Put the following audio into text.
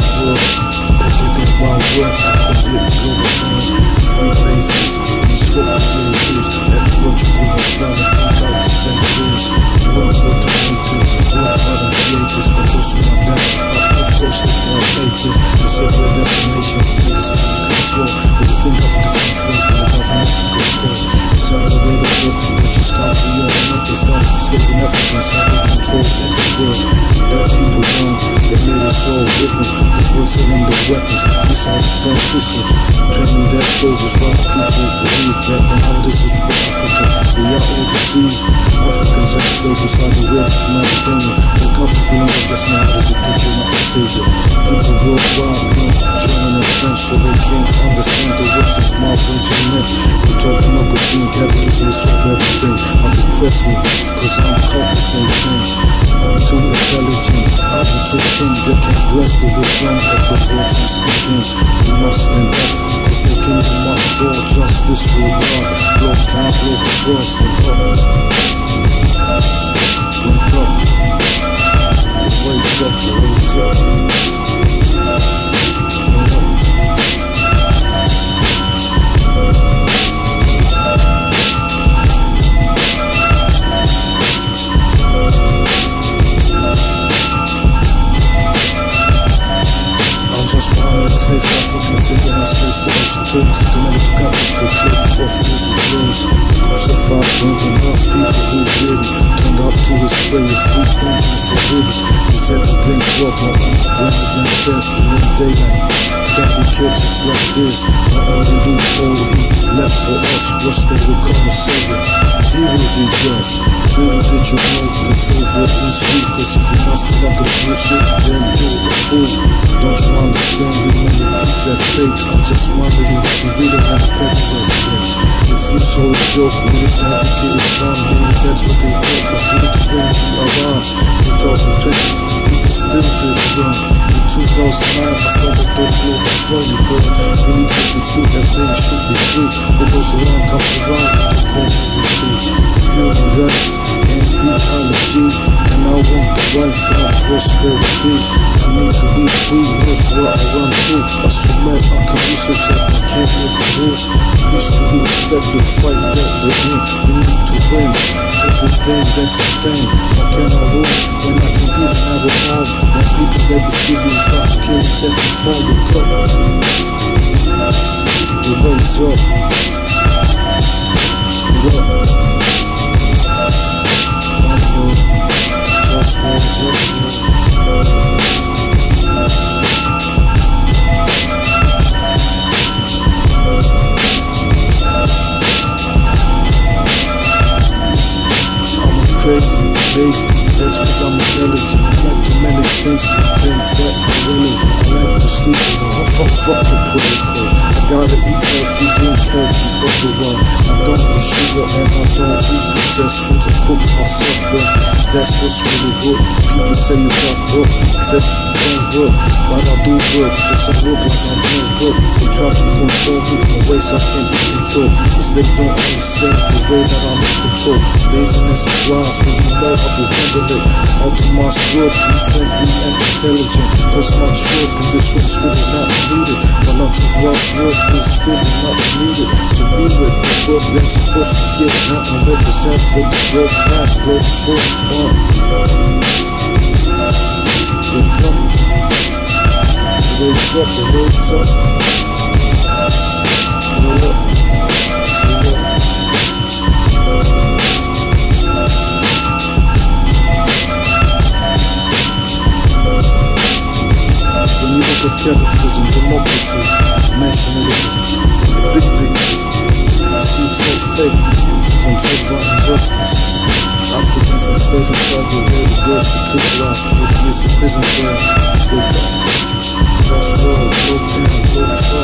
world. Put it wild work, I put it global firm. Free basics, these football creators. Ecological was running, think out the factors. Work with the makers, work by the creators. But those who are down, of course they are haters. They separate definitions, niggas in the control. But you think Africa's enslaved, but the government goes cold. It's on the way to work, which is can't be all not. They started enslaving Africans, so they control every world. That people run, they made us all with them. The words selling the weapons, this how the front systems. Training their soldiers while people believe that now this is what Africa, we are all deceived. Africans and slaves inside the web to Mauritania. Wake up feeling like just now as you think you're not a savior. People worldwide learn German and French so they can't understand the words of my French and men. We're talking about seeing capitalism will solve everything. I depress me, cause I'm cultivating. I'm too intelligent, I'm too king. They can't grasp the wisdom of the words I'm speaking. We must stand up, cause the kingdom must fall. Justice will run, block time, block frost and up. Wake up, the wake's up, the wake's up. Enslaved Africans, taking our slaves to ocean talks. The men who got us the clip off of the roads. Crucified, burning up people who didn't. Turned up to his way of free thinking forbidden. He said to drink water when it went fast during daylight. Can't be killed just like this. The only loophole he left for us was they will come and save it. He will be just. Little did you know the savior is sweet. Cause if you're not still up the bullshit, then you're a fool. Don't you understand humanity said fate? I just wondered if you really had a petty resident. It seems so a joke when it don't get Islam. Maybe that's what they thought, but for it to bring to Iran 2020, people still did run. In 2009, I found that the global firm you heard. We need to be free, everything should be free. What goes around comes around, they call me retreat. Human rights and ecology, and I want the life and prosperity. I need to be free, live where I run to. I submit, I can research that I can't make the rules. Peace to who respect the fight that we're in. We need to win, everything that's the thing. How can I rule when I can't even have a home? When people that deceive you try to kill me, take the phone, wake up. The wake's up. What up? JustWar, JustWar. Crazy, lazy, that's cause I'm intelligent. I like to manage things that are relevant. I like to sleep around, fuck the protocol. I gotta eat healthy, drink healthy, but the one. I don't eat sugar and I don't eat processed foods. I cook myself well, that's what's really good. People say you got work, except you don't work. But I do work, just I look like I don't work. They try to control me in ways I can't be controlled. Cause they don't understand the way that I'm in control. Laziness is wise. When you know I will handle it. Out of my world, be friendly and intelligent. Cause my trip in this one's really not needed. But lots of wise work is really not needed. So be with the work that's supposed to get down and represent for the world that goes for one. Wake up. Wake up, wake up. Roll up. See what? When you look at capitalism, democracy, nationalism, from the big picture, you see it's all fake, controlled by injustice. Africans enslaved inside the way the girls were criticized, atheists in prison there. Wake up, JustWar, broke down, broke far.